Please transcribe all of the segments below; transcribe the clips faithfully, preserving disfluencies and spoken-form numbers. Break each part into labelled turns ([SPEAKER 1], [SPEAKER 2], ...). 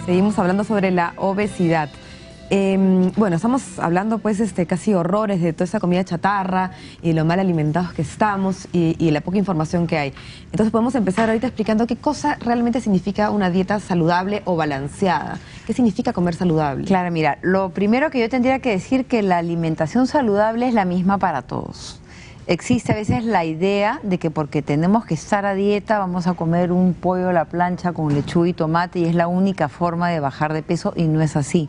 [SPEAKER 1] Seguimos hablando sobre la obesidad. Eh, bueno, estamos hablando pues este, casi horrores de toda esa comida chatarra y de lo mal alimentados que estamos y, y la poca información que hay. Entonces podemos empezar ahorita explicando qué cosa realmente significa una dieta saludable o balanceada. ¿Qué significa comer saludable?
[SPEAKER 2] Claro, mira, lo primero que yo tendría que decir que la alimentación saludable es la misma para todos. Existe a veces la idea de que porque tenemos que estar a dieta vamos a comer un pollo a la plancha con lechuga y tomate y es la única forma de bajar de peso, y no es así.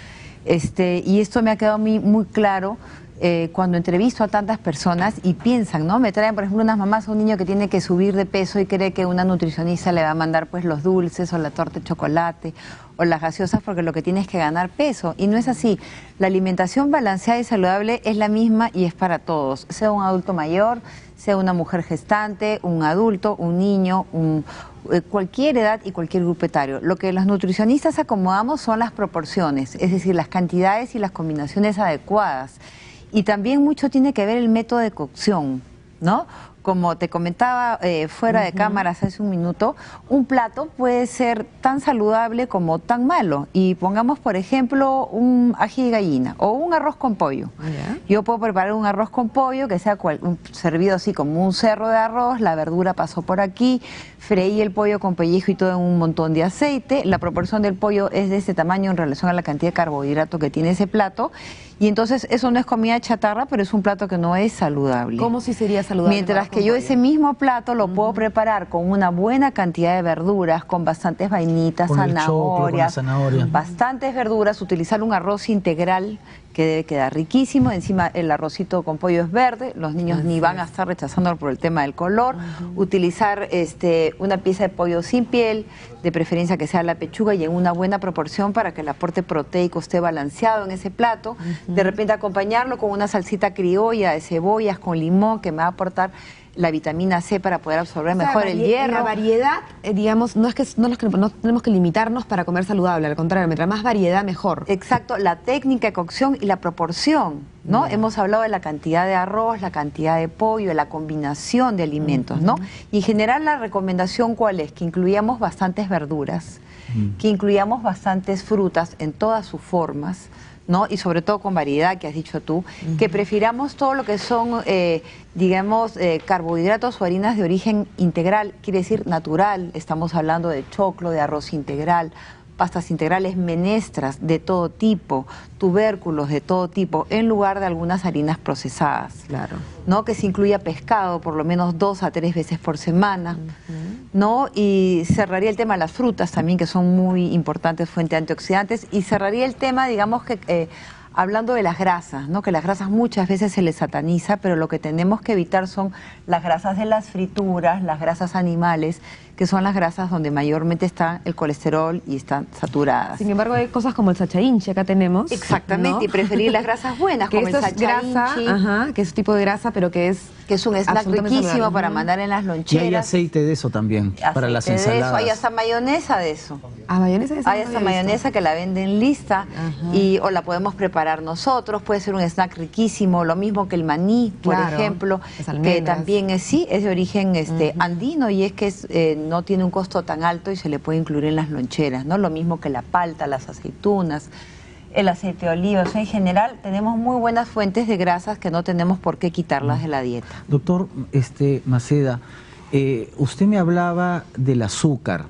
[SPEAKER 2] Este, y esto me ha quedado muy, muy claro eh, cuando entrevisto a tantas personas y piensan, ¿no? Me traen, por ejemplo, unas mamás a un niño que tiene que subir de peso y cree que una nutricionista le va a mandar pues los dulces o la torta de chocolate o las gaseosas porque lo que tiene es que ganar peso. Y no es así. La alimentación balanceada y saludable es la misma y es para todos, sea un adulto mayor, sea una mujer gestante, un adulto, un niño, un, eh, cualquier edad y cualquier grupo etario. Lo que los nutricionistas acomodamos son las proporciones, es decir, las cantidades y las combinaciones adecuadas. Y también mucho tiene que ver el método de cocción, ¿no? Como te comentaba eh, fuera de cámaras hace un minuto, un plato puede ser tan saludable como tan malo. Y pongamos, por ejemplo, un ají de gallina o un arroz con pollo. Yeah. Yo puedo preparar un arroz con pollo que sea cual, un, servido así como un cerro de arroz, la verdura pasó por aquí, freí el pollo con pellejo y todo en un montón de aceite. La proporción del pollo es de ese tamaño en relación a la cantidad de carbohidrato que tiene ese plato. Y entonces eso no es comida chatarra, pero es un plato que no es saludable.
[SPEAKER 1] ¿Cómo si sería saludable?
[SPEAKER 2] Mientras que yo ese mismo plato lo uh-huh. puedo preparar con una buena cantidad de verduras, con bastantes vainitas, con zanahorias, choclo, con zanahoria. bastantes verduras, utilizar un arroz integral que debe quedar riquísimo. Encima el arrocito con pollo es verde, los niños uh-huh. ni van a estar rechazándolo por el tema del color. Uh-huh. Utilizar este, una pieza de pollo sin piel, de preferencia que sea la pechuga y en una buena proporción para que el aporte proteico esté balanceado en ese plato. Uh-huh. De repente acompañarlo con una salsita criolla de cebollas con limón que me va a aportar la vitamina C para poder absorber o sea, mejor el hierro.
[SPEAKER 1] La variedad, eh, digamos, no es que no, que no tenemos que limitarnos para comer saludable, al contrario, mientras más variedad mejor.
[SPEAKER 2] Exacto, la técnica de cocción y la proporción, ¿no? Uh-huh. Hemos hablado de la cantidad de arroz, la cantidad de pollo, de la combinación de alimentos, uh-huh. ¿no? Y en general la recomendación, ¿cuál es? Que incluyamos bastantes verduras, uh-huh. que incluyamos bastantes frutas en todas sus formas, ¿no? Y sobre todo con variedad, que has dicho tú, uh-huh. que prefiramos todo lo que son, eh, digamos, eh, carbohidratos o harinas de origen integral, quiere decir natural. Estamos hablando de choclo, de arroz integral, pastas integrales, menestras de todo tipo, tubérculos de todo tipo, en lugar de algunas harinas procesadas.
[SPEAKER 1] Claro.
[SPEAKER 2] ¿No? Que se incluya pescado por lo menos dos a tres veces por semana, uh-huh. ¿no? Y cerraría el tema de las frutas también, que son muy importantes, fuente de antioxidantes, y cerraría el tema, digamos que... Eh, hablando de las grasas, ¿no? Que las grasas muchas veces se les sataniza, pero lo que tenemos que evitar son las grasas de las frituras, las grasas animales, que son las grasas donde mayormente está el colesterol y están saturadas.
[SPEAKER 1] Sin embargo, hay cosas como el sachainchi, acá tenemos.
[SPEAKER 2] Exactamente, ¿no? Y preferir las grasas buenas,
[SPEAKER 1] que
[SPEAKER 2] como el sachainchi.
[SPEAKER 1] Grasa, ajá, que es un tipo de grasa, pero que es...
[SPEAKER 2] Que es un snack riquísimo saludable. Para mandar en las loncheras.
[SPEAKER 3] Y hay aceite de eso también, aceite para las ensaladas.
[SPEAKER 2] De eso. Hay hasta mayonesa de eso.
[SPEAKER 1] Ah, mayonesa de eso.
[SPEAKER 2] Hay hasta mayonesa que la venden lista, y o la podemos preparar nosotros, puede ser un snack riquísimo, lo mismo que el maní, por claro, ejemplo, que también es, sí, es de origen este, uh-huh. andino, y es que es, eh, no tiene un costo tan alto y se le puede incluir en las loncheras, ¿no? Lo mismo que la palta, las aceitunas, el aceite de oliva. O sea, en general tenemos muy buenas fuentes de grasas que no tenemos por qué quitarlas de la dieta.
[SPEAKER 3] Doctor este, Maceda, eh, usted me hablaba del azúcar,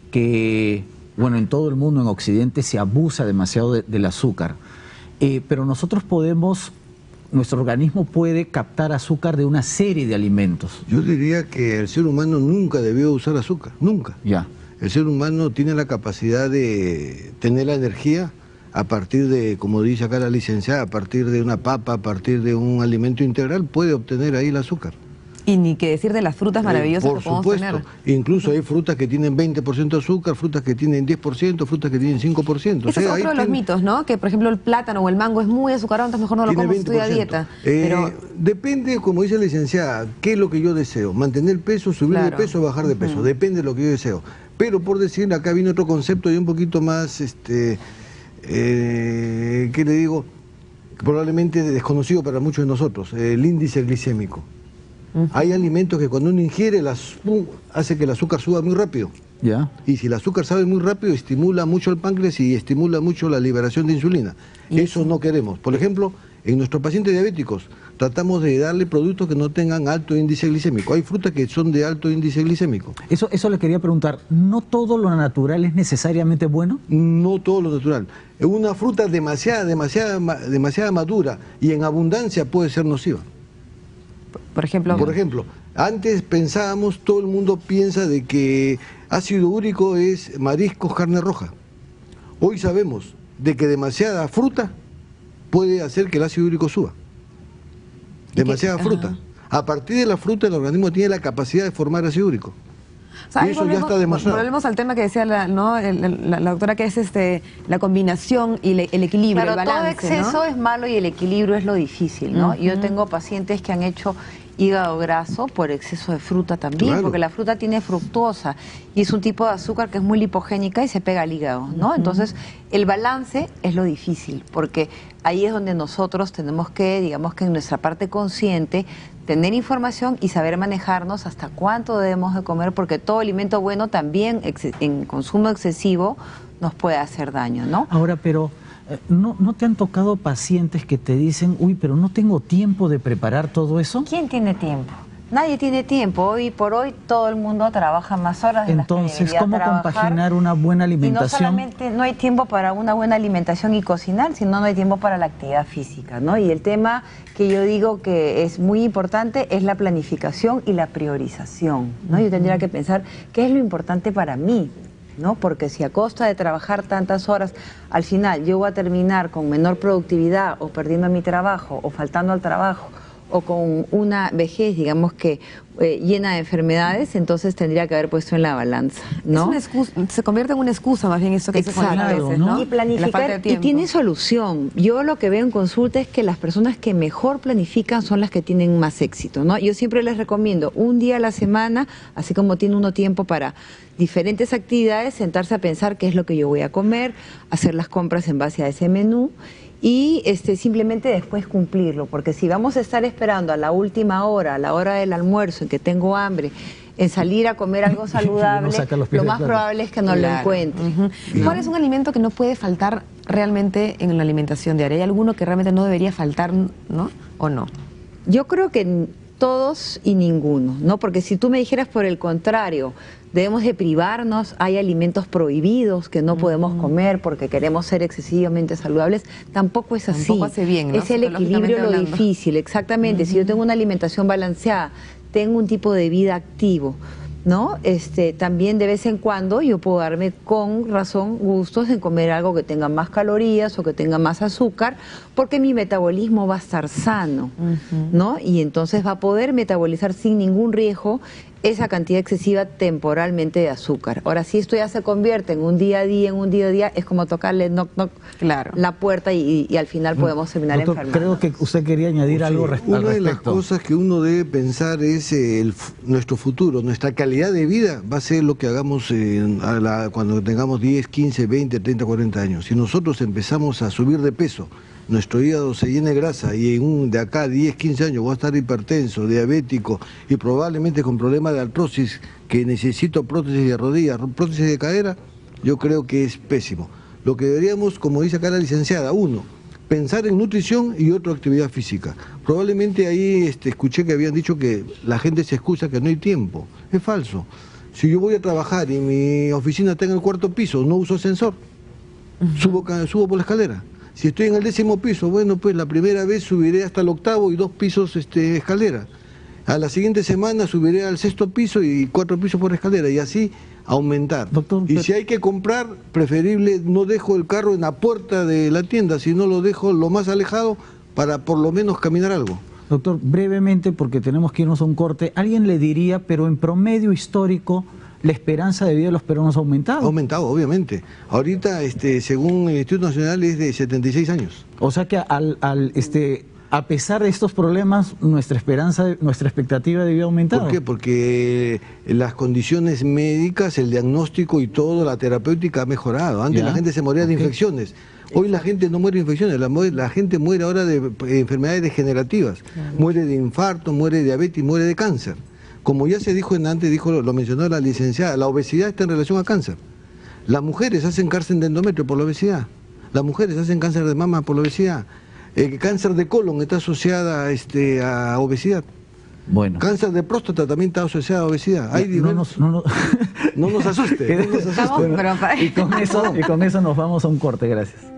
[SPEAKER 3] que bueno, en todo el mundo, en Occidente, se abusa demasiado de, del azúcar, eh, pero nosotros podemos, nuestro organismo puede captar azúcar de una serie de alimentos.
[SPEAKER 4] Yo diría que el ser humano nunca debió usar azúcar, nunca.
[SPEAKER 3] Ya.
[SPEAKER 4] El ser humano tiene la capacidad de tener la energía a partir de, como dice acá la licenciada, a partir de una papa, a partir de un alimento integral, puede obtener ahí el azúcar.
[SPEAKER 1] Y ni que decir de las frutas maravillosas
[SPEAKER 4] eh, por
[SPEAKER 1] que podemos
[SPEAKER 4] supuesto.
[SPEAKER 1] tener.
[SPEAKER 4] Incluso hay frutas que tienen veinte por ciento de azúcar, frutas que tienen diez por ciento, frutas que tienen cinco por ciento.
[SPEAKER 1] Ese o sea, es otro de los tiene... mitos, ¿no? Que por ejemplo el plátano o el mango es muy azucarado, entonces mejor no lo como si estoy a dieta.
[SPEAKER 4] Eh,
[SPEAKER 1] Pero...
[SPEAKER 4] Depende, como dice la licenciada, qué es lo que yo deseo. Mantener peso, subir claro. de peso, bajar de peso. Uh-huh. Depende de lo que yo deseo. Pero por decir, acá viene otro concepto y un poquito más, este, eh, ¿qué le digo? Probablemente desconocido para muchos de nosotros, el índice glicémico. Uh-huh. Hay alimentos que cuando uno ingiere las, hace que el azúcar suba muy rápido.
[SPEAKER 3] Ya.
[SPEAKER 4] Y si el azúcar sabe muy rápido, estimula mucho el páncreas y estimula mucho la liberación de insulina.
[SPEAKER 1] ¿Y
[SPEAKER 4] Eso no queremos. Por ejemplo, en nuestros pacientes diabéticos, tratamos de darle productos que no tengan alto índice glicémico. Hay frutas que son de alto índice glicémico.
[SPEAKER 3] Eso, eso le quería preguntar, ¿no todo lo natural es necesariamente bueno?
[SPEAKER 4] No todo lo natural. Una fruta demasiada, demasiada, demasiada madura y en abundancia puede ser nociva.
[SPEAKER 1] Por ejemplo...
[SPEAKER 4] Por ejemplo, antes pensábamos, todo el mundo piensa de que ácido úrico es mariscos, carne roja. Hoy sabemos de que demasiada fruta puede hacer que el ácido úrico suba. Demasiada fruta. Ajá. A partir de la fruta el organismo tiene la capacidad de formar ácido úrico.
[SPEAKER 1] O sea,
[SPEAKER 4] y eso
[SPEAKER 1] volvemos,
[SPEAKER 4] ya está demostrado.
[SPEAKER 1] Volvemos al tema que decía la, ¿no? el, la, la doctora, que es este la combinación y le, el equilibrio,
[SPEAKER 2] Claro,
[SPEAKER 1] el balance,
[SPEAKER 2] todo exceso, ¿no?, es malo y el equilibrio es lo difícil, ¿no? Uh-huh. Yo tengo pacientes que han hecho hígado graso por exceso de fruta también, claro, porque la fruta tiene fructosa y es un tipo de azúcar que es muy lipogénica y se pega al hígado, ¿no? Uh-huh. Entonces, el balance es lo difícil, porque ahí es donde nosotros tenemos que, digamos que en nuestra parte consciente, tener información y saber manejarnos hasta cuánto debemos de comer, porque todo alimento bueno también en consumo excesivo nos puede hacer daño, ¿no?
[SPEAKER 3] Ahora, pero ¿no, no te han tocado pacientes que te dicen, uy, pero no tengo tiempo de preparar todo eso?
[SPEAKER 2] ¿Quién tiene tiempo? Nadie tiene tiempo. Hoy por hoy todo el mundo trabaja más horas de
[SPEAKER 3] Entonces,
[SPEAKER 2] las que
[SPEAKER 3] ¿cómo
[SPEAKER 2] trabajar,
[SPEAKER 3] compaginar una buena alimentación?
[SPEAKER 2] Y no solamente no hay tiempo para una buena alimentación y cocinar, sino no hay tiempo para la actividad física, ¿no? Y el tema que yo digo que es muy importante es la planificación y la priorización, ¿no? Yo tendría que pensar qué es lo importante para mí, ¿no? Porque si a costa de trabajar tantas horas, al final yo voy a terminar con menor productividad o perdiendo mi trabajo o faltando al trabajo o con una vejez, digamos que eh, llena de enfermedades, entonces tendría que haber puesto en la balanza, ¿no?
[SPEAKER 1] Es una excusa, se convierte en una excusa más bien eso que
[SPEAKER 2] Exacto,
[SPEAKER 1] se a veces, ¿no?
[SPEAKER 2] Y planificar, y tiene solución. Yo lo que veo en consulta es que las personas que mejor planifican son las que tienen más éxito, ¿no? Yo siempre les recomiendo un día a la semana, así como tiene uno tiempo para diferentes actividades, sentarse a pensar qué es lo que yo voy a comer, hacer las compras en base a ese menú y este, simplemente después cumplirlo, porque si vamos a estar esperando a la última hora, a la hora del almuerzo, en que tengo hambre, en salir a comer algo saludable, lo más probable es que no claro. lo encuentre.
[SPEAKER 1] Uh-huh. ¿Cuál es un alimento que no puede faltar realmente en la alimentación diaria? ¿Hay alguno que realmente no debería faltar, no? ¿O no?
[SPEAKER 2] Yo creo que todos y ninguno, ¿no? Porque si tú me dijeras por el contrario, debemos de privarnos, hay alimentos prohibidos que no podemos comer porque queremos ser excesivamente saludables, tampoco es así.
[SPEAKER 1] Tampoco hace bien, ¿no?
[SPEAKER 2] Es el equilibrio lo difícil, exactamente. Uh-huh. Si yo tengo una alimentación balanceada, tengo un tipo de vida activo, ¿no? Este, también de vez en cuando yo puedo darme con razón gustos en comer algo que tenga más calorías o que tenga más azúcar, porque mi metabolismo va a estar sano, uh-huh. ¿no? Y entonces va a poder metabolizar sin ningún riesgo esa cantidad excesiva temporalmente de azúcar. Ahora, si esto ya se convierte en un día a día, en un día a día, es como tocarle knock knock
[SPEAKER 1] claro.
[SPEAKER 2] la puerta y, y al final podemos terminar
[SPEAKER 3] Doctor,
[SPEAKER 2] enfermando.
[SPEAKER 3] Creo que usted quería añadir
[SPEAKER 4] sí,
[SPEAKER 3] algo res
[SPEAKER 4] una
[SPEAKER 3] al respecto.
[SPEAKER 4] Una de las cosas que uno debe pensar es eh, el, nuestro futuro, nuestra calidad de vida va a ser lo que hagamos eh, a la, cuando tengamos diez, quince, veinte, treinta, cuarenta años. Si nosotros empezamos a subir de peso, nuestro hígado se llena de grasa y en un, de acá a diez, quince años voy a estar hipertenso, diabético y probablemente con problemas de artrosis, que necesito prótesis de rodillas, prótesis de cadera, yo creo que es pésimo. Lo que deberíamos, como dice acá la licenciada, uno, pensar en nutrición y otro, actividad física. Probablemente ahí este, escuché que habían dicho que la gente se excusa que no hay tiempo. Es falso. Si yo voy a trabajar y mi oficina está en el cuarto piso, no uso ascensor, uh-huh. subo, subo por la escalera. Si estoy en el décimo piso, bueno, pues la primera vez subiré hasta el octavo y dos pisos este, escalera. A la siguiente semana subiré al sexto piso y cuatro pisos por escalera y así aumentar. Doctor, y pero... si hay que comprar, preferible no dejo el carro en la puerta de la tienda, sino lo dejo lo más alejado para por lo menos caminar algo.
[SPEAKER 3] Doctor, brevemente, porque tenemos que irnos a un corte, alguien le diría, pero en promedio histórico, la esperanza de vida de los peruanos ha aumentado.
[SPEAKER 4] Ha aumentado, obviamente. Ahorita, este, según el Instituto Nacional, es de setenta y seis años.
[SPEAKER 3] O sea que al, al este, a pesar de estos problemas, nuestra esperanza, nuestra expectativa de vida ha aumentado.
[SPEAKER 4] ¿Por qué? Porque las condiciones médicas, el diagnóstico y todo, la terapéutica ha mejorado. Antes ¿Ya? la gente se moría okay. de infecciones. Hoy la gente no muere de infecciones, la, la gente muere ahora de enfermedades degenerativas. Claro. Muere de infarto, muere de diabetes, muere de cáncer. Como ya se dijo en antes, dijo, lo mencionó la licenciada, la obesidad está en relación a cáncer. Las mujeres hacen cáncer de endometrio por la obesidad. Las mujeres hacen cáncer de mama por la obesidad. El cáncer de colon está asociada este, a obesidad.
[SPEAKER 3] Bueno.
[SPEAKER 4] Cáncer de próstata también está asociado a obesidad. Hay
[SPEAKER 3] no, nos, no, nos...
[SPEAKER 4] no nos asuste. No nos asuste.
[SPEAKER 3] Bueno, y, con eso, y con eso nos vamos a un corte, gracias.